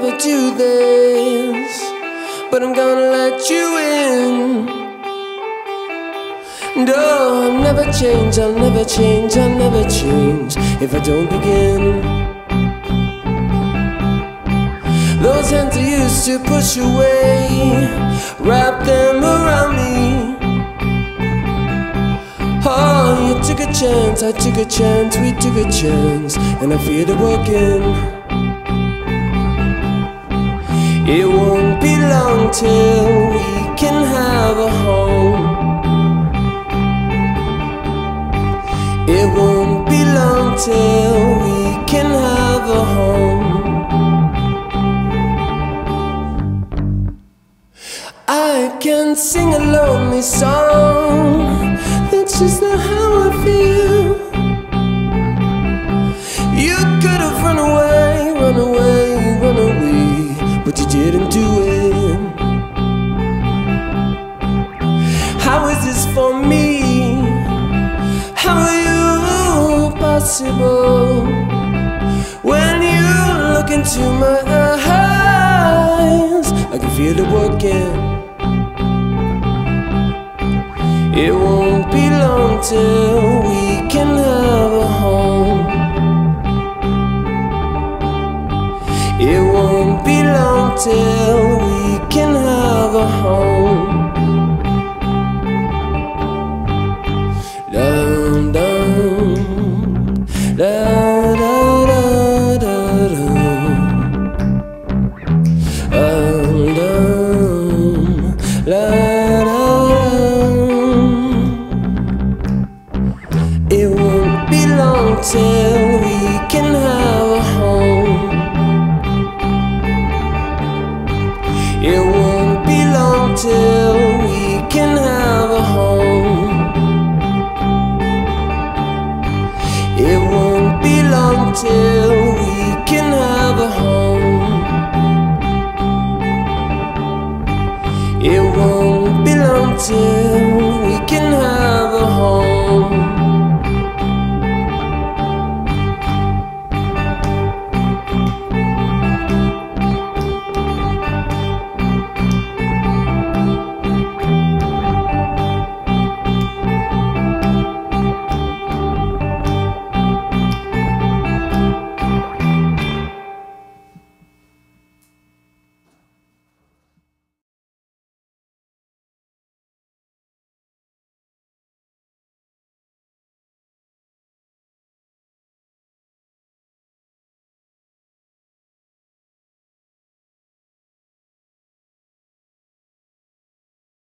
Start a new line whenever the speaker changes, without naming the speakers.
never do this, but I'm gonna let you in. No, I'll never change, I'll never change, I'll never change if I don't begin. Those hands I used to push away, wrap them around me. Oh, you took a chance, I took a chance, we took a chance, and I feared it again. It won't be long till we can have a home. It won't be long till we can have a home. I can sing a lonely song, that's just not how I feel. You could have run away, run away, run away, but you didn't do it. How is this for me? How are you possible? When you look into my eyes, I can feel it working. It won't be long till we can have a home. It won't be long till we can have a home. Dum dum, da da da da da, dum la da. It won't be long till we can have a home. It won't be long till we can have a home. It won't be long till we can have a home. It won't be long till